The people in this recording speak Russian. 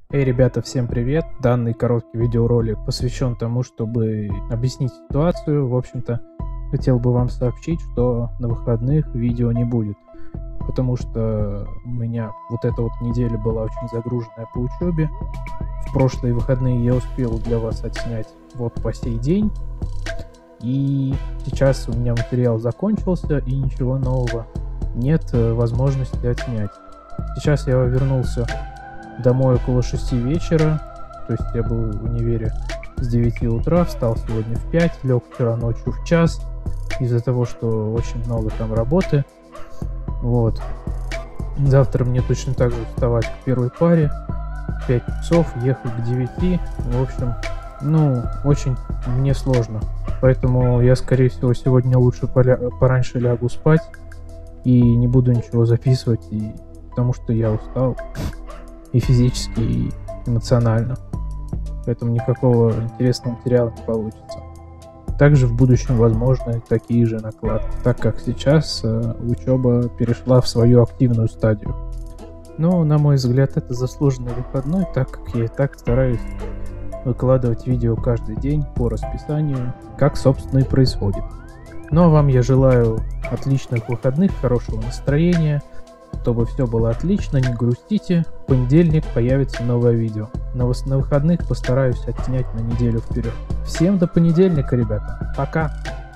Эй, ребята, всем привет! Данный короткий видеоролик посвящен тому, чтобы объяснить ситуацию. В общем-то, хотел бы вам сообщить, что на выходных видео не будет, потому что у меня вот эта вот неделя была очень загруженная по учебе. В прошлые выходные я успел для вас отснять вот по сей день, и сейчас у меня материал закончился, и ничего нового нет возможности отснять. Сейчас я вернулся домой около 6 вечера, то есть я был в универе с 9 утра, встал сегодня в 5, лег вчера ночью в час, из-за того, что очень много там работы. Вот. Завтра мне точно так же вставать к первой паре, 5 часов, ехать к 9, в общем, очень мне сложно. Поэтому я, скорее всего, сегодня лучше пораньше лягу спать и не буду ничего записывать, потому что я устал. И физически, и эмоционально. Поэтому никакого интересного материала не получится. Также в будущем возможны такие же накладки, так как сейчас учеба перешла в свою активную стадию. Но, на мой взгляд, это заслуженный выходной, так как я и так стараюсь выкладывать видео каждый день по расписанию, как, собственно, и происходит. Ну а вам я желаю отличных выходных, хорошего настроения, чтобы все было отлично, не грустите. В понедельник появится новое видео. На выходных постараюсь отснять на неделю вперед. Всем до понедельника, ребята. Пока!